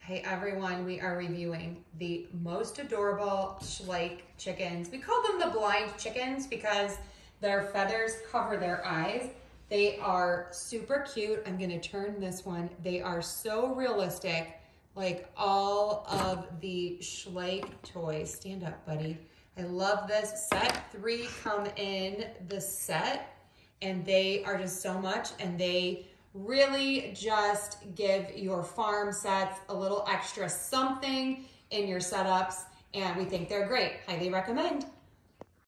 Hey everyone, we are reviewing the most adorable Schleich chickens. We call them the blind chickens because their feathers cover their eyes. They are super cute. I'm gonna turn this one. They are so realistic, like all of the Schleich toys. Stand up, buddy. I love this. Set 3 come in the set, and they are just so much, and they really just give your farm sets a little extra something in your setups, and we think they're great. Highly recommend.